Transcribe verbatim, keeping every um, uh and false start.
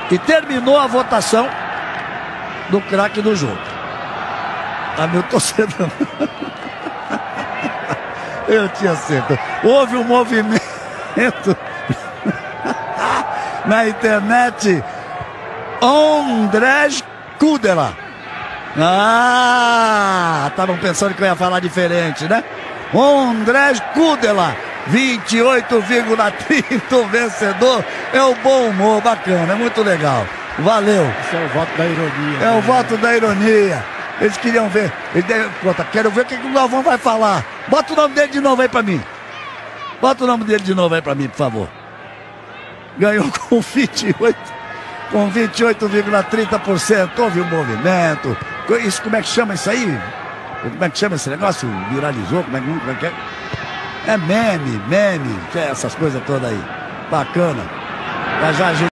E terminou a votação do craque do jogo. Ah, meu torcedor. Eu tinha certeza. Houve um movimento na internet. Ondrej Kudela. Ah, estavam pensando que eu ia falar diferente, né? Ondrej Kudela, vinte e oito vírgula trinta, o vencedor. É o bom humor, bacana, é muito legal. Valeu. Esse é o voto da ironia. É né? o voto da ironia. Eles queriam ver. Eles deram, pronto, quero ver o que, que o Galvão vai falar. Bota o nome dele de novo aí pra mim. Bota o nome dele de novo aí pra mim, por favor. Ganhou com vinte e oito, com vinte e oito vírgula trinta por cento. Houve um movimento. Isso, como é que chama isso aí? Como é que chama esse negócio? Viralizou? Como é que, como é, que é? É meme, meme, essas coisas todas aí. Bacana. Já já a gente